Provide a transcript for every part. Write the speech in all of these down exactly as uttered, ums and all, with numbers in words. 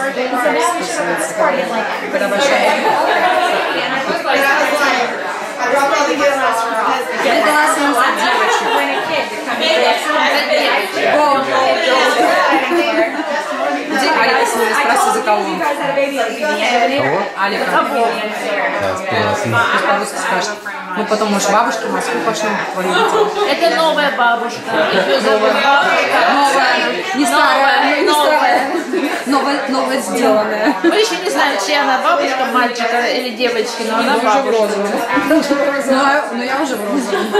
Когда большая. Где Алика спросил, за кого? Кого? Алика. Да, прекрасно. Бабушка скажет. Мы потом, может, бабушке в Москву пошлем. Это новая бабушка. Новая. Не старая. Не старая. Новая, новая сделанная. Мы еще не знаем, чья она бабушка, мальчика или девочки, но она уже в бабушка. розовом. Но я уже в розовом.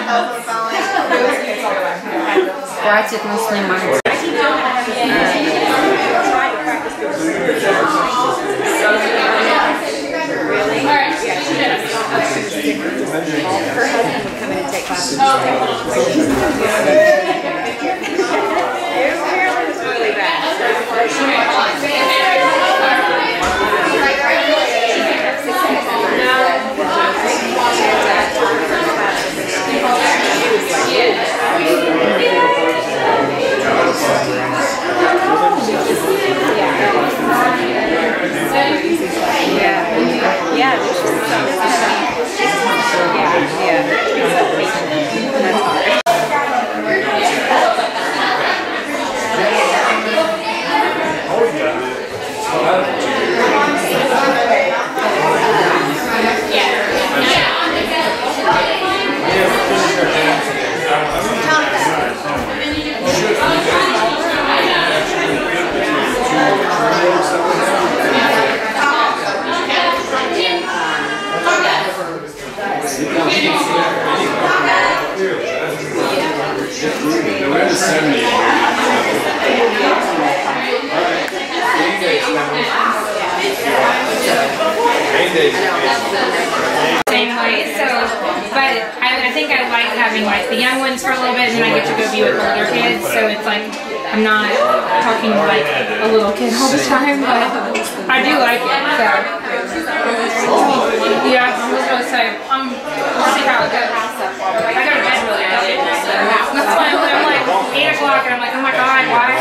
Хватит нас снимать. Same way, so, but I, I think I like having like the young ones for a little bit and then I get to go be with older kids, so it's like, I'm not talking like a little kid all the time, but I do like it, so. Yeah, I'm just gonna say, um, we'll see how it goes. I go to bed really early at night, so that's why I'm, I'm like eight o'clock and I'm like, oh my god, why?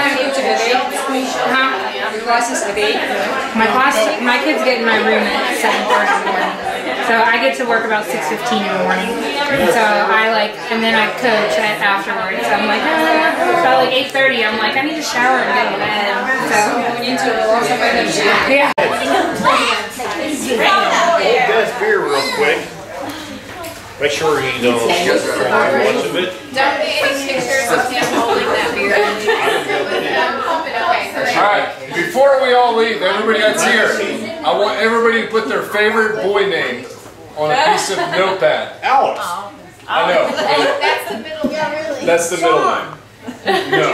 Huh? Your class is at eight? My class, my kids get in my room at seven thirty in the morning. So I get to work about six fifteen in the morning. So I like, and then I coach at afterwards. So I'm like, ah. About like eight thirty, I'm like, I need to shower and go to bed. So, yeah. Hold Gus beer real quick. Make sure you don't get too much of it. Don't be any pictures of him holding that beer. Alright, before we all leave, everybody that's here, I want everybody to put their favorite boy name on a piece of notepad. Alex. I know. That's the middle name. That's the middle name. No.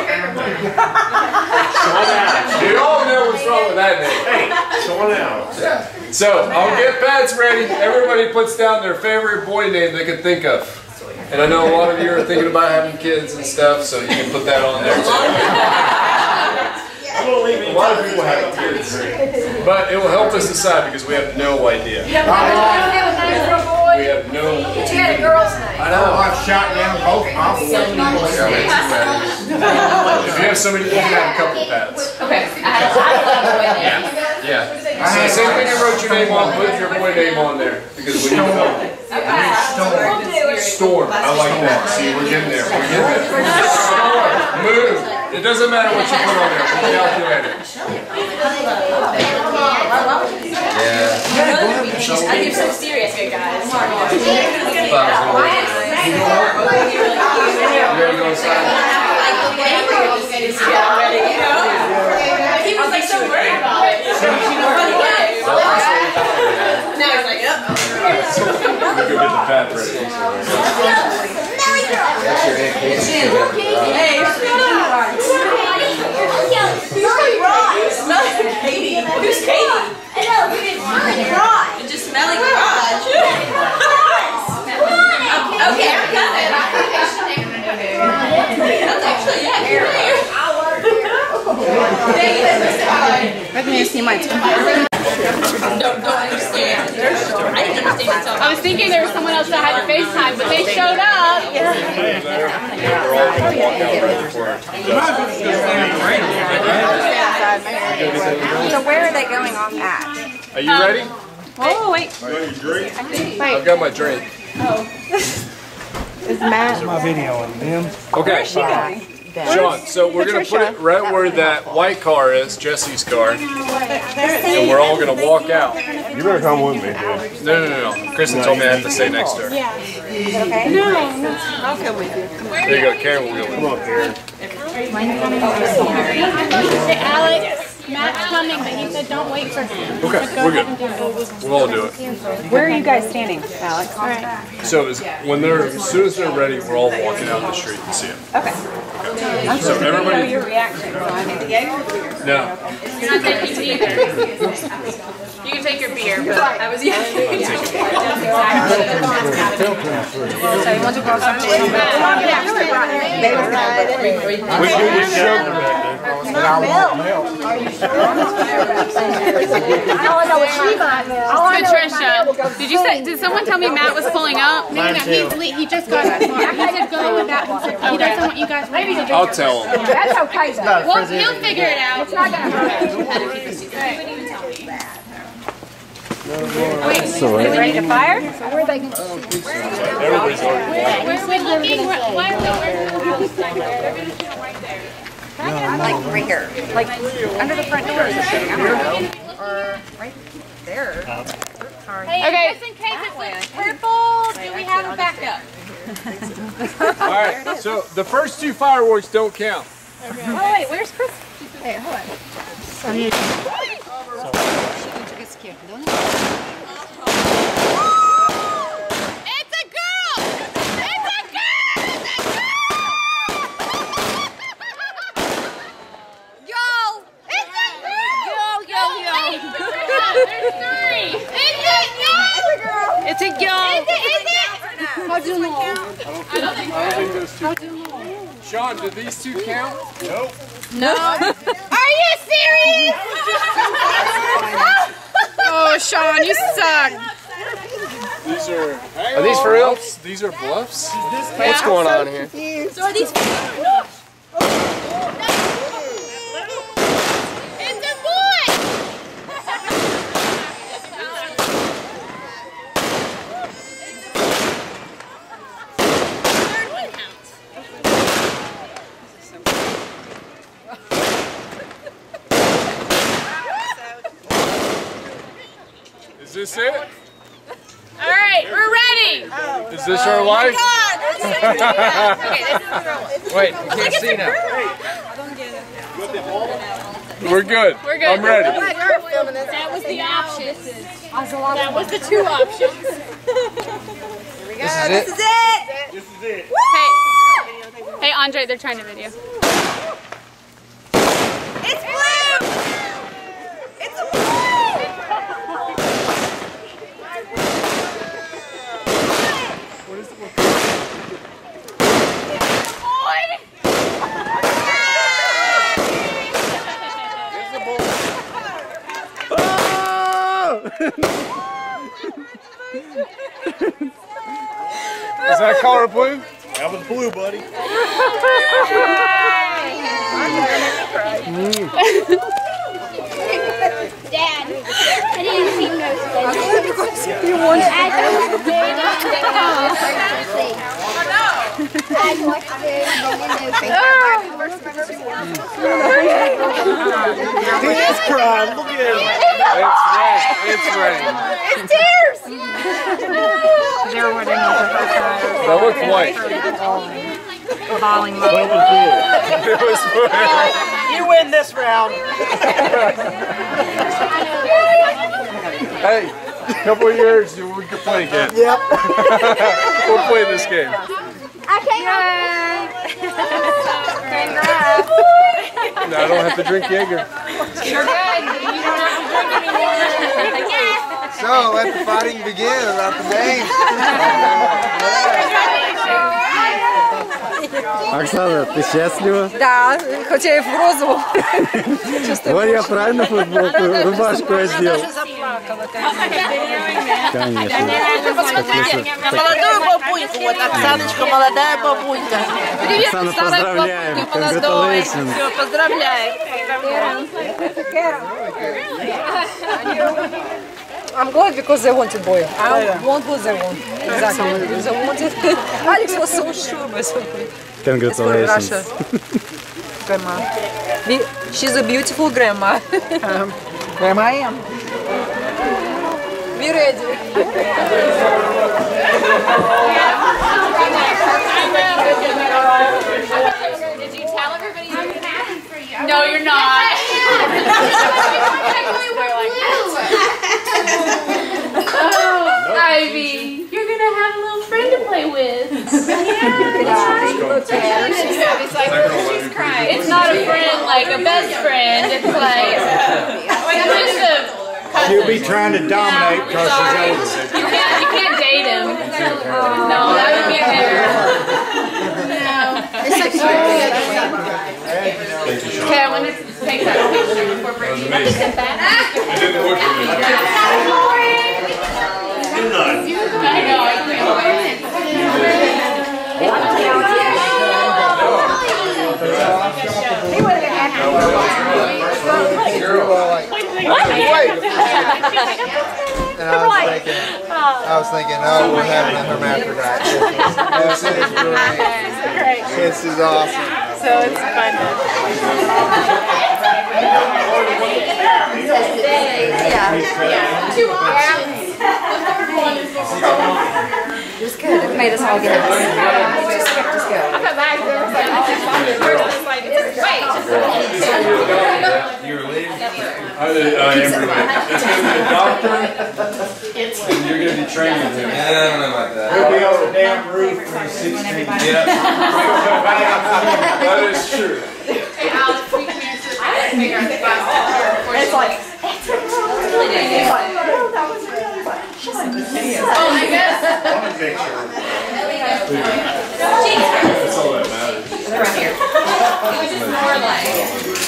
Sean Alex. You all know what's wrong with that name. Hey, Sean Alex. So, I'll get pads ready. Everybody puts down their favorite boy name they can think of. And I know a lot of you are thinking about having kids and stuff, so you can put that on there too. A lot of people have kids. But it will help us decide because we have no idea. We have no You had a girl's name. I know, I've shot down both my boys. If you have somebody, you can have a couple pads. Okay. I had a Yeah. So same thing you wrote your name on, put your boy name on there. Because we need to know. Storm. I like that. See, we're getting there. We're getting there. Storm. Move. It doesn't matter what you put on there. We'll calculate it. I get so serious here, guys. You ready to go inside? He was like so worried about it. Now he's like, yep. We'll go get the pad ready. Hey, Katie. Who's Katie? I know, you didn't garage. It's just smelling garage. Okay, I'm coming. That's actually, yeah, Как мне снимать? Don't, don't understand. I didn't understand until I was thinking there was someone else that had to FaceTime, but they showed up. Yeah. they going off at? Are you ready? Oh, wait. I've got my drink. Is Matt? My video on them. Okay. Sean, so we're going to put it right where that white car is, Jesse's car, and we're all going to walk out. You better come with me, dude. No, no, no, no. Kristen told me I have to stay next to her. Okay. No, no. I'll come with you. There you go, Karen will go with Come you. up here. Alex, Matt's coming, but he said don't wait for him. Okay, we're good. We'll all do it. Where are you guys standing, Alex? So as, when they're, as soon as they're ready, we're all walking out the street to see them. Okay. Okay. So everybody. Your reaction. No. You're not taking it either. You can take your beer, but I was yeah. So you want to go somewhere? We do this show. But I want milk. Patricia, did you say? Did someone tell me Matt was pulling up? No, no, he's le- he just got it. He said go with that one. He doesn't want you guys to drink. I'll tell him. That's okay, though. Well, he'll figure it out. It's not gonna hurt. So ready to fire? Everybody's already walking. Where are we looking? Why are we Like right here. Like under the front door or something. I don't know. Or right there. Hey, Okay. just in case it looks purple, do we have a backup? All right, so the first two fireworks don't count. Oh wait, where's Chris? Wait, hold on. It's a girl! It's a girl! It's a girl! Y'all! It's a girl! Yo, yo, yo! There's three! Is it y'all? It's a girl. Is it? Is it? How do you know? I don't think those two count. Sean, do these two count? Nope. No. Are you serious? Oh, Sean, you suck. These are. Are these for real? These are bluffs? What's going on here? So are these? It's a boy! Third one counts. Is this it? All right, we're ready. Is this our life? Wait, you can't see now. We're good. We're good. I'm ready. That was the option. That was the two options. This is it? This is it. Hey, hey, Andre, they're trying to video. It's blue. It's a blue. Is that color blue? That was blue, buddy. Dad, I didn't see those things. You want to add those things? I watched it He is crying. Look at him. It's rain. It's rain. It's tears. That looks white. Falling That was good. It was You win this round. Hey, a couple of years we can play again. Yep. We'll play this game. I can't. No, I don't have to drink Jaeger. You're good. You don't have to drink anymore. So, let the fighting begin about the name. Оксана, ты счастлива? Да, хотя и в розовом. Вот я правильно футболку, рубашку одел. плакала, конечно. Конечно. Посмотрите на молодую бабульку, вот Оксаночка, молодая бабулька. Привет, Оксана, старой поздравляем. бабульке, молодой. Congratulations. Все, поздравляем. I'm glad because they wanted boy. I want what they want. Exactly. If they wanted. Alex was so sure, but Congratulations. Russia. Grandma. Be- She's a beautiful grandma. Um, grandma I am. Be ready. Did you tell everybody you were happy for you? No, you're not. Oh, Ivy, you're gonna have a little friend to play with. Yeah. She's like, she's crying. It's not a friend like a best friend. It's like just a. She'll be trying to dominate because she's older. You can't, you can't date him. No, that would be better. It's like okay, I want to take that picture before Brittany. Let me sit back. Good night. I know, I He would have And I was thinking, I was thinking, oh, we're having a hermaphrodite. This is great. This is awesome. So it's fun. Yeah. Two options. It was good. It made us all get up. It just kept us going. I back there was like, oh, like, wait. You're leaving? I, I am really. It's going to be a doctor, and you're going to be training him. I don't know about that. We'll be on the damn roof for sixteen. Yeah. That is true. Hey, Alex, we can answer that. Figure out the bus. It's like, oh, I guess. That's all that matters. Around here. It was just more like.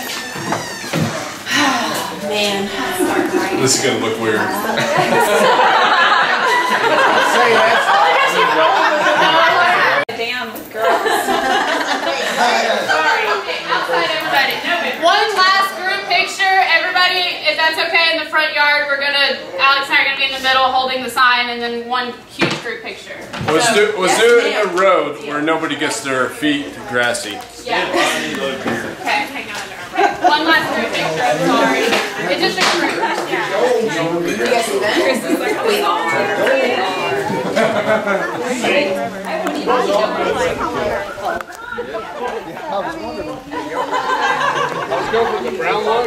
Man. This is going to look weird. Damn, girls. Sorry. Outside everybody. One last group picture. Everybody, if that's okay, in the front yard, we're going to, Alex and I are going to be in the middle holding the sign, and then one huge group picture. Let's So- do, let's do it in a road where nobody gets their feet grassy. Yeah. Okay, hang on. One last group picture, I'm sorry. It's just a group. Chris is like, we are. Let's go for the brown look.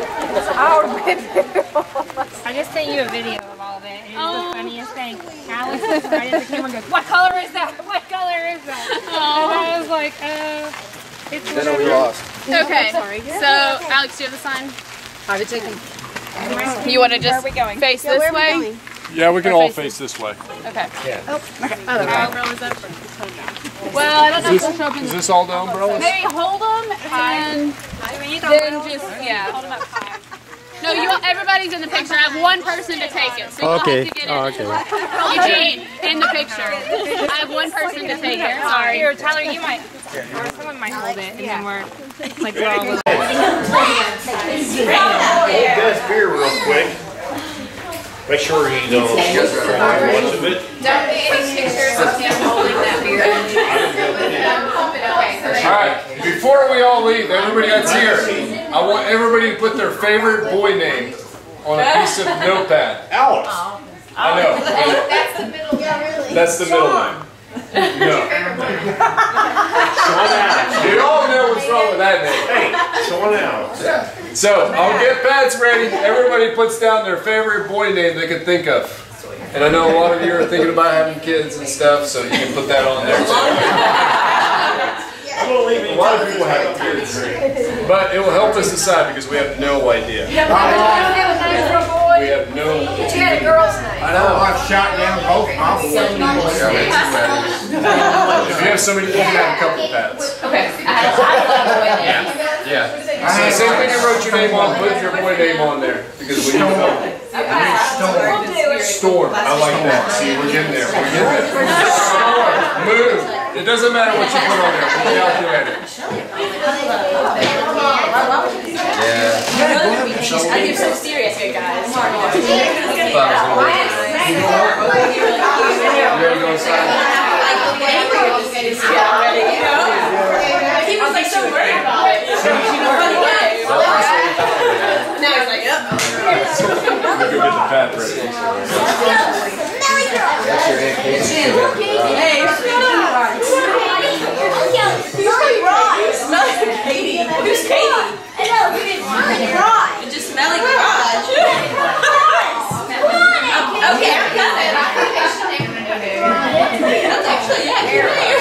I just sent you a video of all of it, and it was the funniest thing. Alex was right at the camera and goes, "What color is that? What color is that?" And I was like, uh, it's Then we whatever. lost. Okay, so Alex, do you have the sign? Have it taken. You want to just face this way? Yeah, we can all face this way. Okay. Yeah. Oh, okay. Umbrellas up. Well, I don't know if they'll show up in Is this all the umbrellas? maybe hold them and then just, yeah. Hold them up high. No, you. Everybody's in the picture. I have one person to take it, so you Okay. have to get Oh, in. okay. Eugene, in the picture. I have one person to take it. Sorry. Here, Tyler, you might, or someone might hold it, and then we're like, we're all Hold this beer real quick. Make sure you don't drink much of it. Don't be any pictures of him holding that beer. All right, before we all leave, everybody that's here, I want everybody to put their favorite boy name on a piece of notepad. Alex. I know. That's the middle. Yeah, really. That's the middle name. No. Sean Alex. You all know what's wrong with that name. Hey, Sean Alex. So, I'll get pads ready. Everybody puts down their favorite boy name they can think of. And I know a lot of you are thinking about having kids and stuff, so you can put that on there too. I'm gonna leave a lot of people have kids. But it will help us decide because we have no idea. You have a nice little boy. We have no. But you had a girl's name. I know, I've shot down both my boys. If you have somebody, you can have a couple pads. Okay. I had a lot of boy names. Yeah. So same thing you wrote your name on, put your boy name on there. Because we need to know. Storm. I like that. See, we're getting there. We're getting there. Storm. Moon. It doesn't matter what you put on there. We'll calculate it. I get so serious here, guys. You ready to go inside? He was like so worried about it. Now he's like, yep. We're going to get the pad ready. Hey, Katie. Who's Katie? Hello, garage. It just smells like garage. Okay, I'm coming. That's actually, yeah, you're here.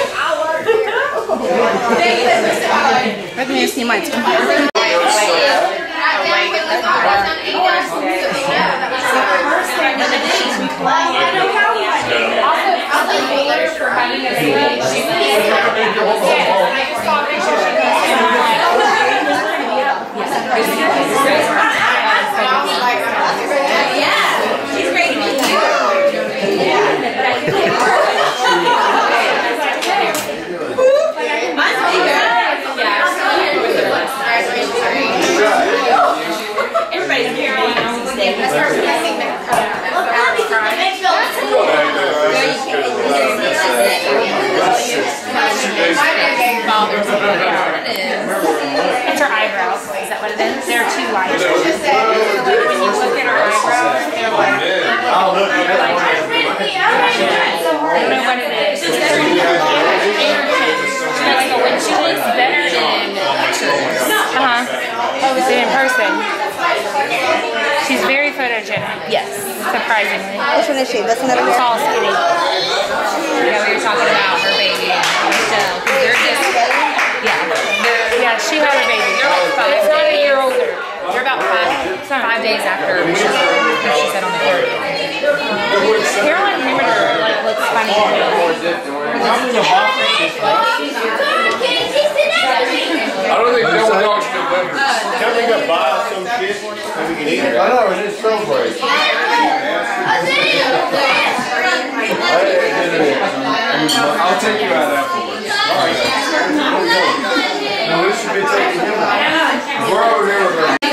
Let me see my two. She's great to meet you. Mine's bigger. Everybody's here. It's her eyebrows. Is that what it is? They're too light. When you look at her eyebrows, they're like, they're like, I don't know what it is. It's like a when she looks better than uh-huh. Oh, is it in person? She's very photogenic. Yes. Surprisingly. Which one is she? That's another one. Tall, skinny. Yeah, we were talking about her baby and Michelle. They're just, yeah. Yeah, she had a baby. They're like five. It's not a year older. They're about five, five days after Michelle, like she said on the board. Caroline Hammer like looks funny to me. I don't think no one else can live. Can we go buy some shit so we can eat it? I know, it's just so great. I'll take you out afterwards. No, this should be taken him out. We're over here with her.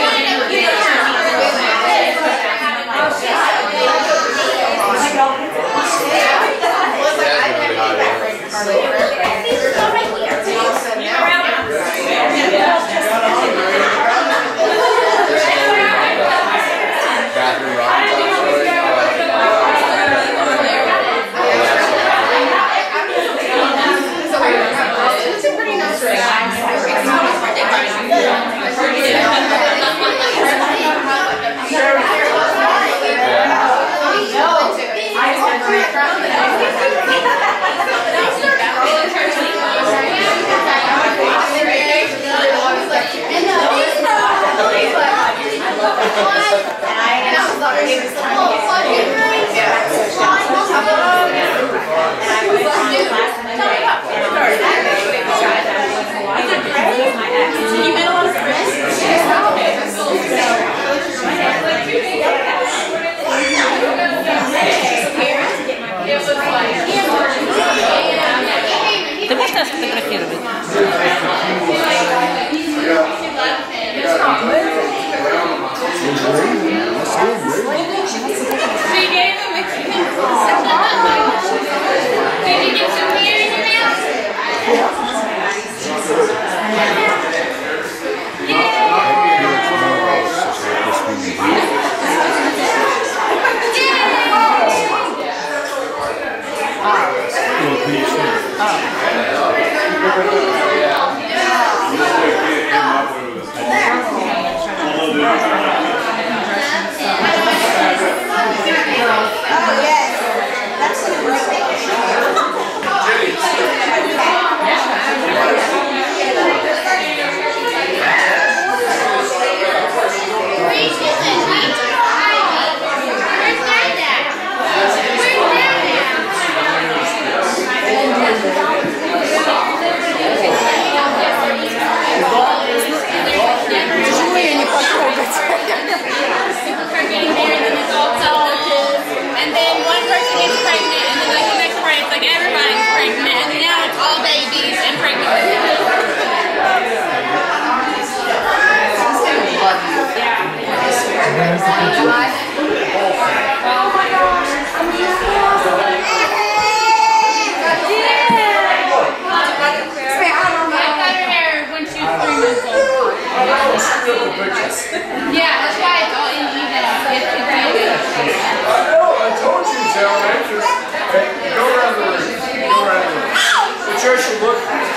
Yeah, that's why it's all uneven. It's I know, I told you, Joe. Just, hey, go around the room. Go around the room. Patricia, look.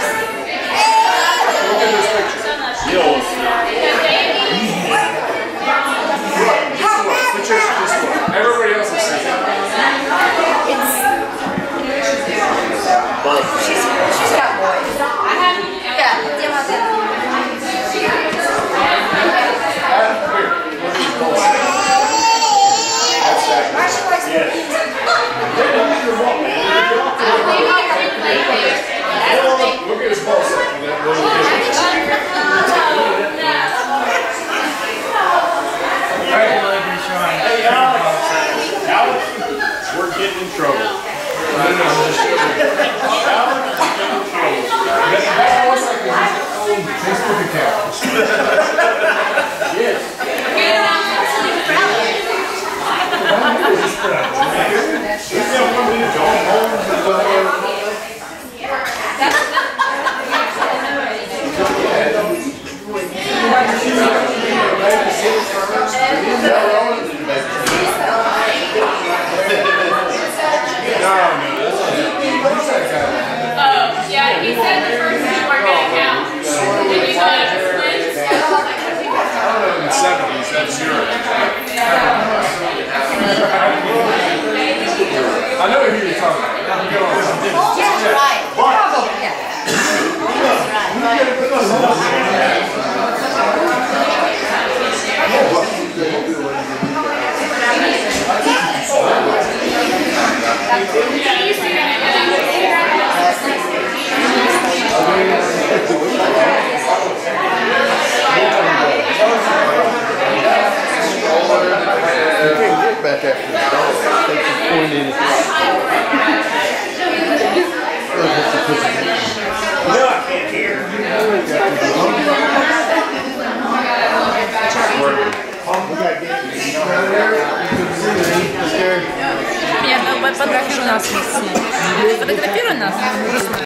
Look at this picture. Yo. Patricia, just look. Everybody else is seeing it. She's, she's got boys. I have, yeah, Look at his balls. Hey, Alex, we're getting in trouble. I know, I'm just joking. Alex is getting in trouble. That looks like his own Facebook account. Yes. He's got one of these John Holmes and Oh, yeah, he said the first two weren't going to count. Did you go out for twins? I don't know, in the seventies, that's zero. I know who you're talking about. Go on. yeah, right. Probably, yeah. Back after the dog. Take some point in it. no, I can't hear. Я фотографирую нас. Фотографируй нас.